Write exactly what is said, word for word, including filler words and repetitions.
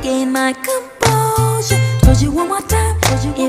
regain my composure. Told you one more time, told you